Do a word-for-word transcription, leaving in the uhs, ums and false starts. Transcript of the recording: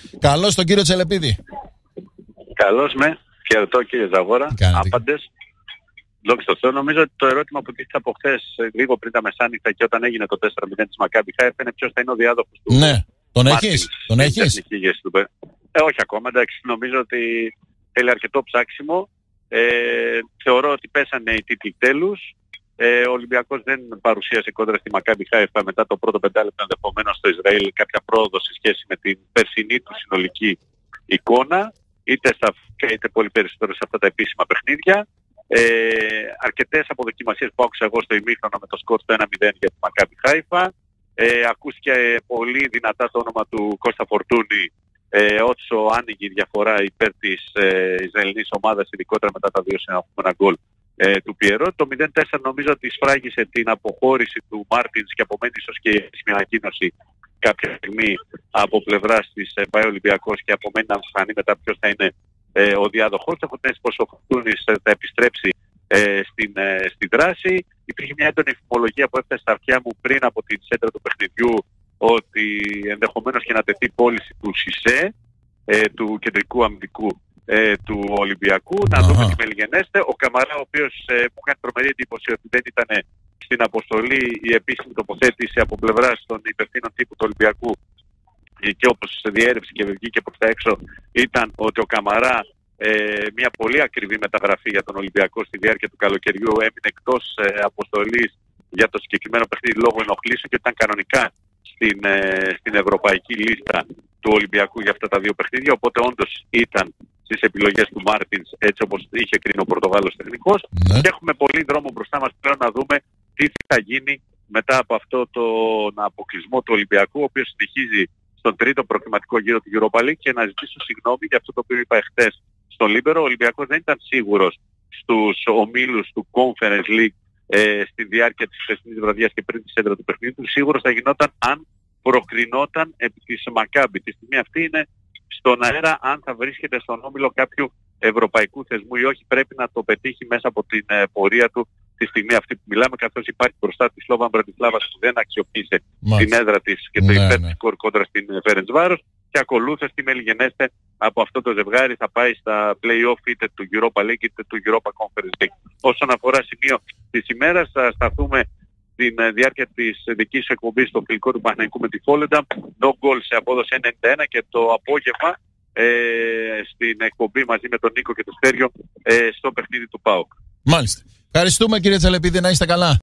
Καλώς τον κύριο Τσελεπίδη. Καλώς με. Χαιρετώ κύριε Ζαγόρα. Άπαντες. Δόξα τω Θεώ. Νομίζω ότι το ερώτημα που τίθεται από χθες, λίγο πριν τα μεσάνυχτα και όταν έγινε το τέσσερα μηδέν της Μακάμπι Χάιφα, είναι ποιος θα είναι ο διάδοχος του. Ναι. Τον έχεις. Τον έχεις. Ε, όχι ακόμα. Εντάξει, νομίζω ότι θέλει αρκετό ψάξιμο. Ε, θεωρώ ότι πέσανε οι τίτλοι τέλους. Ε, ο Ολυμπιακός δεν παρουσίασε κόντρα στη Μακάμπι Χάιφα μετά το πρώτο πεντάλεπτο ενδεχομένως στο Ισραήλ κάποια πρόοδο σε σχέση με την περσινή του συνολική εικόνα, είτε στα είτε πολύ περισσότερο σε αυτά τα επίσημα παιχνίδια. Ε, αρκετές αποδοκιμασίες που άκουσα εγώ στο ημίχρονο με το σκορ στο ένα μηδέν για τη Μακάμπι Χάιφα. Ε, ακούστηκε πολύ δυνατά το όνομα του Κώστα Φορτούνη ε, όσο άνοιγε η διαφορά υπέρ της ε, Ισραηλινής ομάδας, ειδικότερα μετά τα δύο συνεχόμενα γκολ ε, του Πιερό. Το μηδέν τέσσερα νομίζω ότι σφράγισε την αποχώρηση του Μάρτινς και απομένει ίσως και η ανακοίνωση κάποια στιγμή από πλευράς της ε, ΠΑΕ Ολυμπιακός και απομένει να φανεί μετά ποιος θα είναι ε, ο διάδοχος. Έχω την αίσθηση πως ο Φορτούνης θα επιστρέψει ε, στην, ε, στη δράση. Υπήρχε μια έντονη φημολογία που έφτασε στα αυτιά μου πριν από την σέντρα του παιχνιδιού ότι ενδεχομένως και να τεθεί πώληση του ΣΥΣΕ, ε, του κεντρικού αμυντικού ε, του Ολυμπιακού. Να uh-huh. δούμε τι μελιγενέστε. Ο Καμαρά, ο οποίος ε, μου έκανε τρομερή εντύπωση ότι δεν ήταν στην αποστολή η επίσημη τοποθέτηση από πλευράς των υπευθύνων τύπου του Ολυμπιακού ε, και όπως διέρευσε και βγήκε προς τα έξω ήταν ότι ο Καμαρά, ε, μια πολύ ακριβή μεταγραφή για τον Ολυμπιακό στη διάρκεια του καλοκαιριού, έμεινε εκτός ε, αποστολής για το συγκεκριμένο παιχνίδι λόγω ενοχλήσεων και ήταν κανονικά στην, ε, στην ευρωπαϊκή λίστα του Ολυμπιακού για αυτά τα δύο παιχνίδια, οπότε όντως ήταν στις επιλογές του Μάρτινς έτσι όπως είχε κρίνει ο Πορτογάλος τεχνικός. Ναι. Και έχουμε πολύ δρόμο μπροστά μας πλέον να δούμε τι θα γίνει μετά από αυτό τον αποκλεισμό του Ολυμπιακού, ο οποίος συνεχίζει στον τρίτο προκριματικό γύρο του Europa League. Και να ζητήσω συγγνώμη για αυτό το οποίο είπα εχθές στον Λίμπερο. Ο Ολυμπιακός δεν ήταν σίγουρος στους ομίλους του Conference League ε, στη διάρκεια της χθεσινής βραδιάς και πριν τη σέντρα του παιχνιδιού. Σίγουρος θα γινόταν αν προκρινόταν επί της Μακάμπι. Τη στιγμή αυτή είναι στον αέρα αν θα βρίσκεται στον όμιλο κάποιου ευρωπαϊκού θεσμού ή όχι. Πρέπει να το πετύχει μέσα από την ε, πορεία του τη στιγμή αυτή που μιλάμε, καθώς υπάρχει μπροστά τη Σλόβαν Μπρατισλάβας που δεν αξιοποίησε την έδρα της και το ναι, υπέρ της ναι. σκορ κόντρα στην Φέρεντσβάρος, και ακολούθως τι μελιγενέστε από αυτό το ζευγάρι θα πάει στα play-off είτε του Europa League είτε του Europa Conference League. Όσον αφορά σημείο της ημέρας, θα σταθούμε στην διάρκεια της δικής σου εκπομπής στο φιλικό του Παναθηναϊκού με τη Φόλεντα. No goal σε απόδοση ενενήντα ένα και το απόγευμα ε, στην εκπομπή μαζί με τον Νίκο και τον Στέριο ε, στο παιχνίδι του ΠΑΟΚ. Μάλιστα. Ευχαριστούμε κύριε Τσελεπίδη, να είστε καλά.